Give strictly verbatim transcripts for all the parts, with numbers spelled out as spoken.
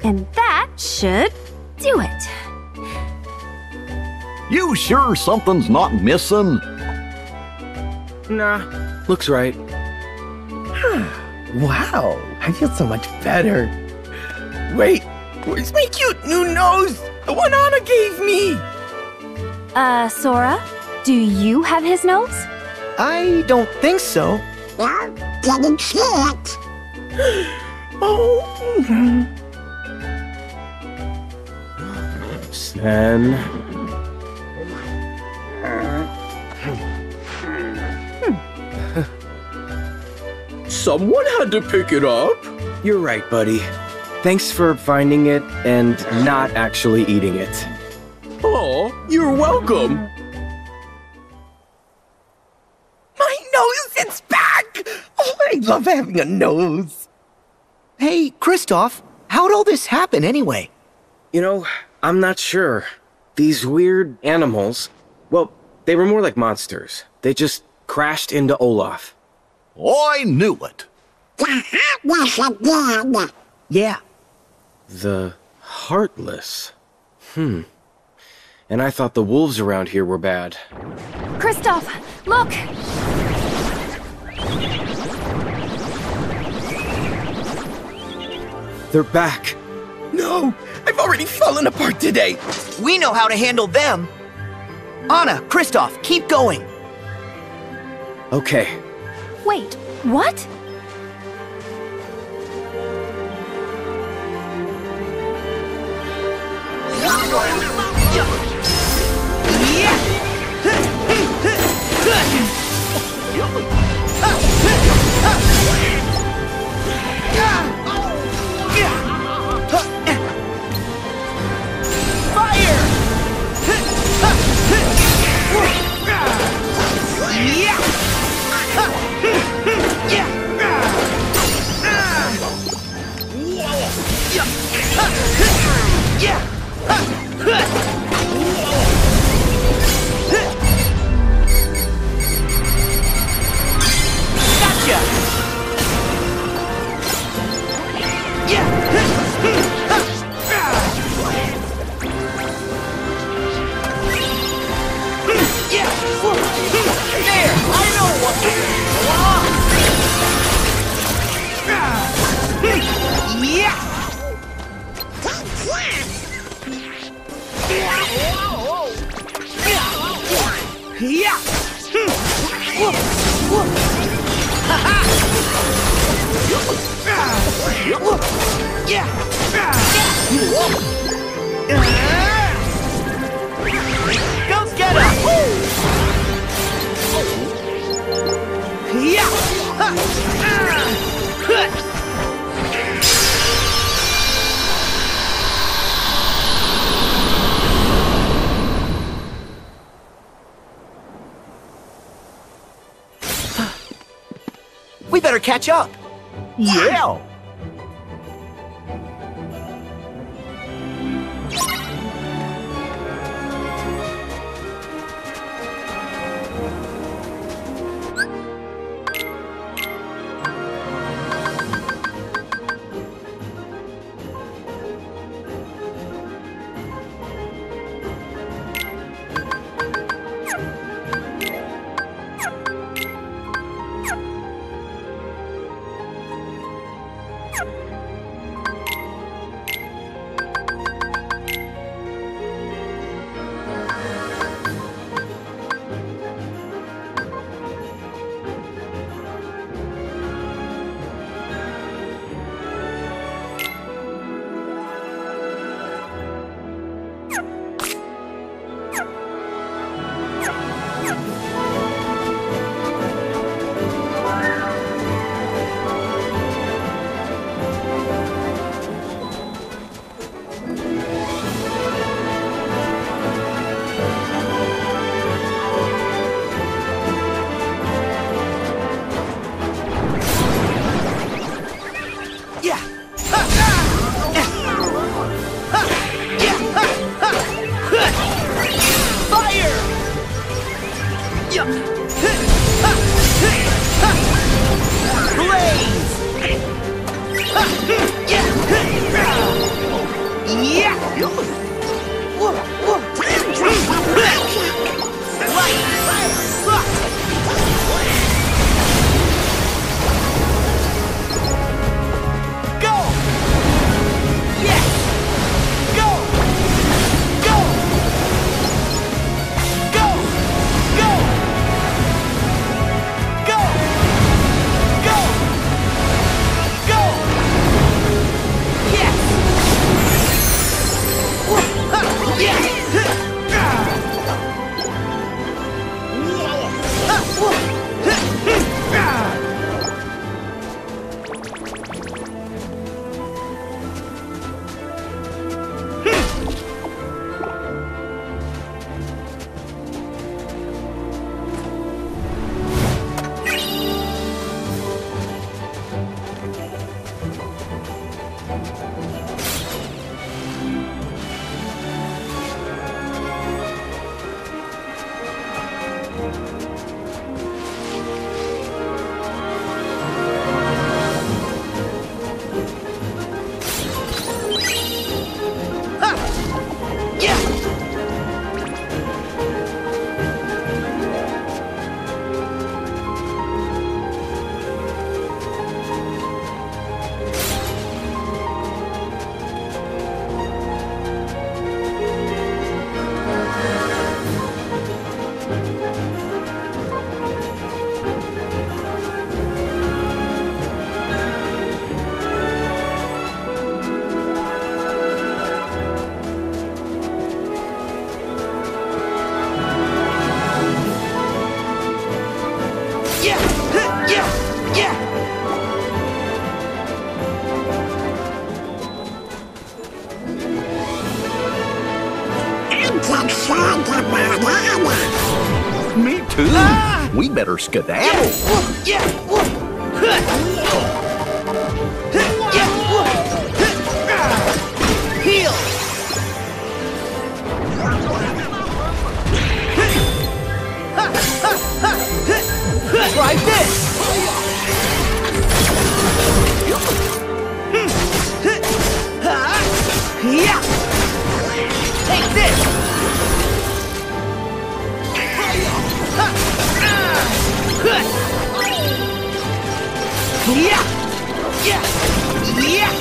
And that should do it. You sure something's not missing? Nah, looks right. Wow, I feel so much better. Wait, where's my cute new nose? The one Anna gave me! Uh, Sora, do you have his nose? I don't think so. Well, didn't see it. Oh. Sen. Someone had to pick it up. You're right, buddy. Thanks for finding it and not actually eating it. Oh, you're welcome. My nose is back! Oh, I love having a nose. Hey, Kristoff, how'd all this happen anyway? You know, I'm not sure. These weird animals, well, they were more like monsters. They just crashed into Olaf. I knew it. The Heartless again. Yeah. The Heartless. Hmm. And I thought the wolves around here were bad. Kristoff, look! They're back. No, I've already fallen apart today. We know how to handle them. Anna, Kristoff, keep going. Okay. Wait, what? We better catch up. Yeah. We better skedaddle. Heal! Try this! Yeah! Take this! Yeah! Yeah! Yeah!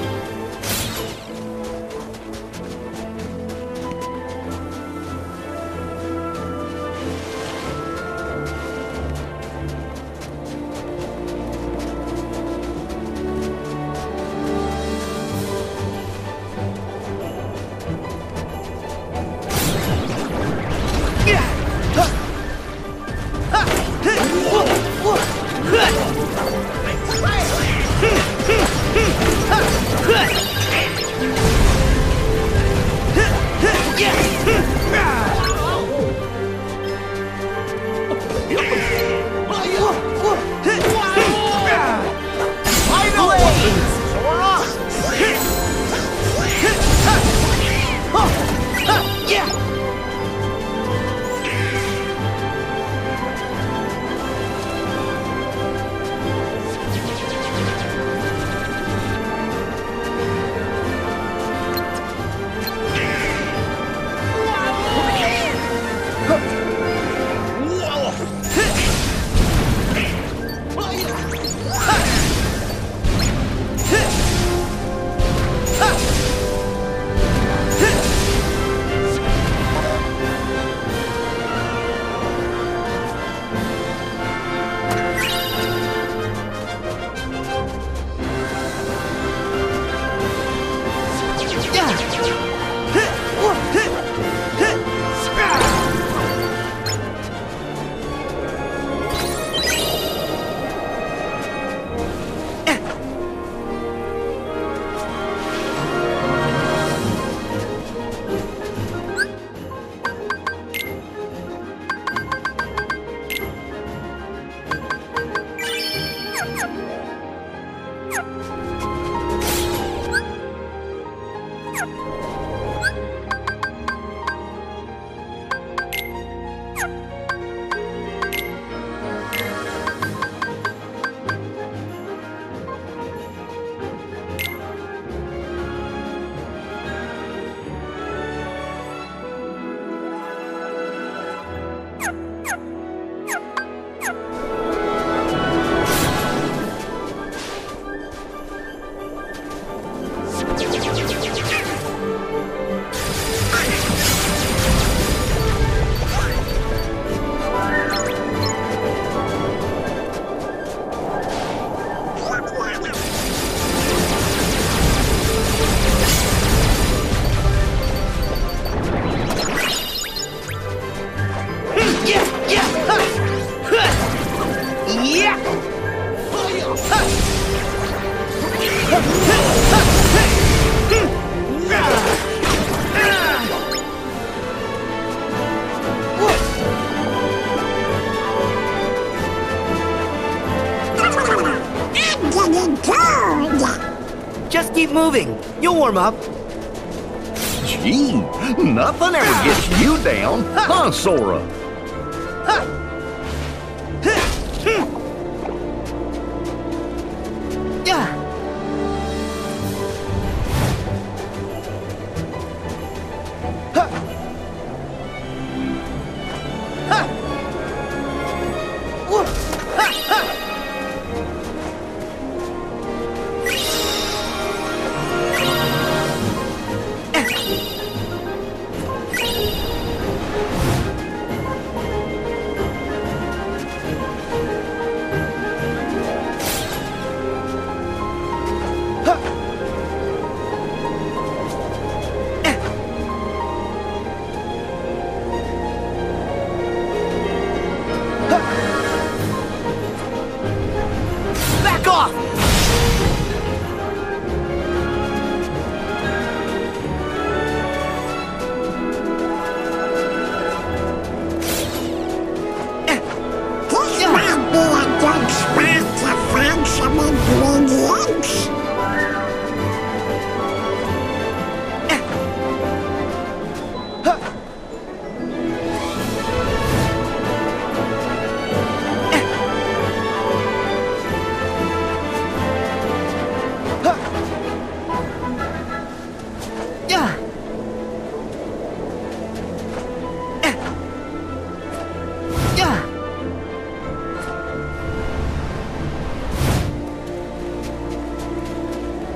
Just keep moving. You'll warm up. Gee, nothing ever gets you down, huh, Sora? Back off!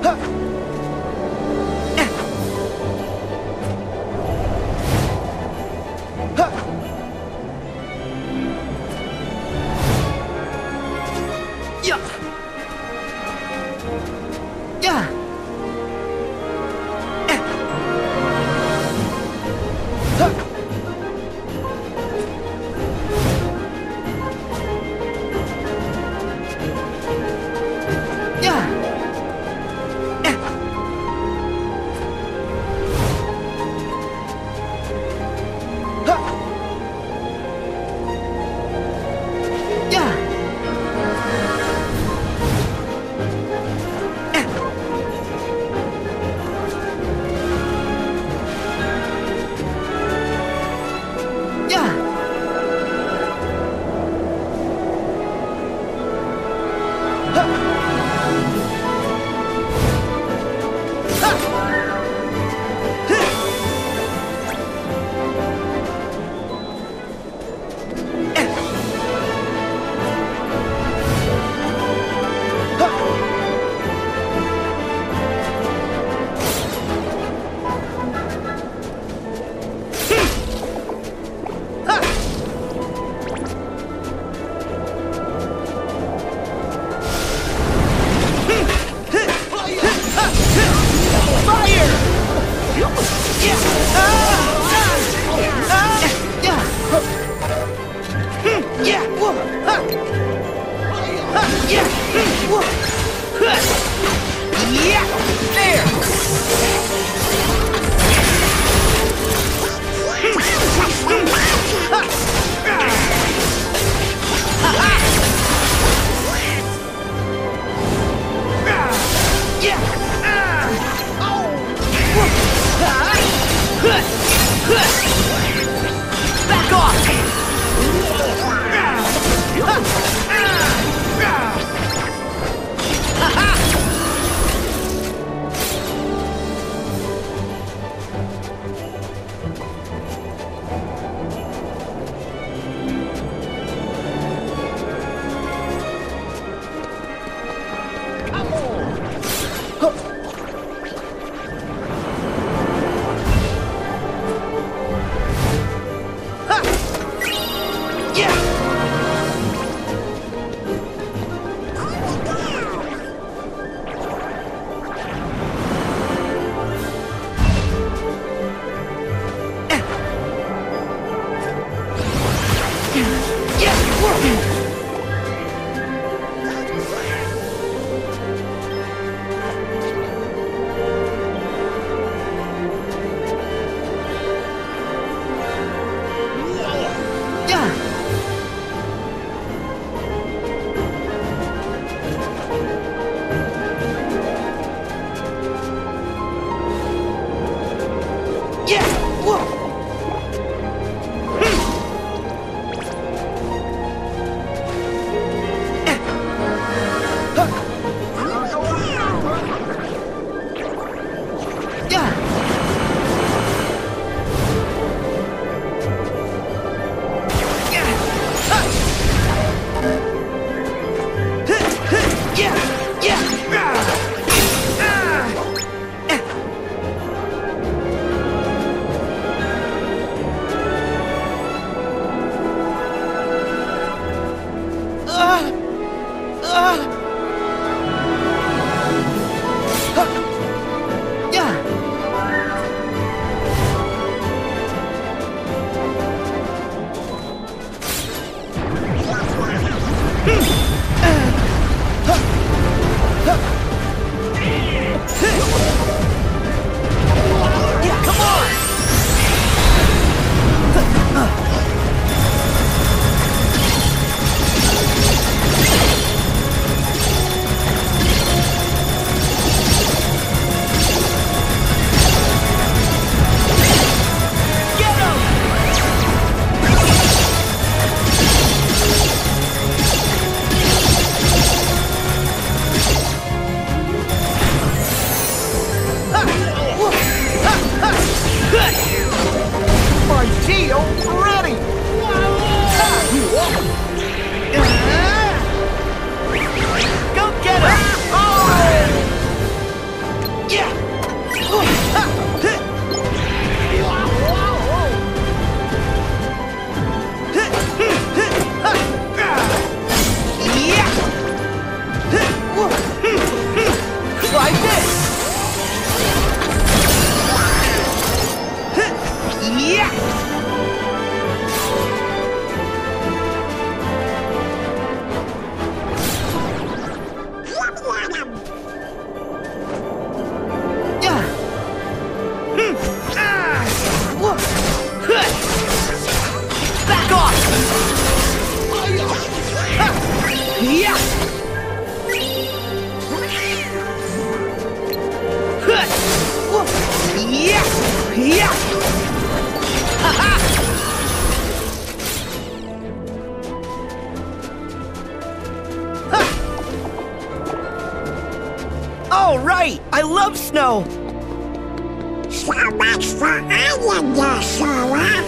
My shield ready! Oh, right! I love snow! So much for Anya, Sora.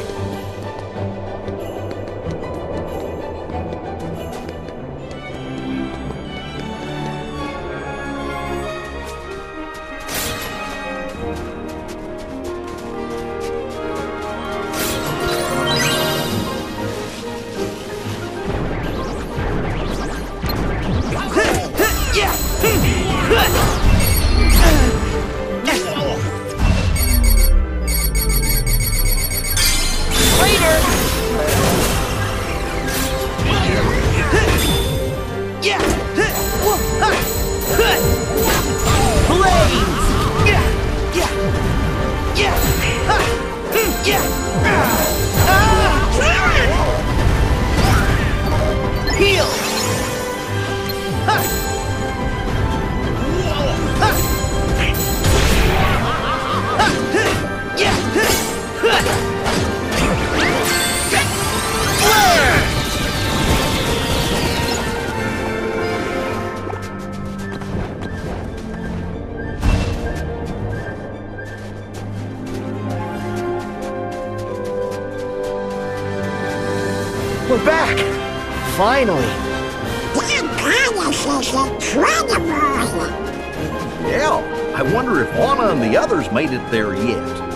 We're back! Finally! That palace is incredible. Yeah, I wonder if Anna and the others made it there yet.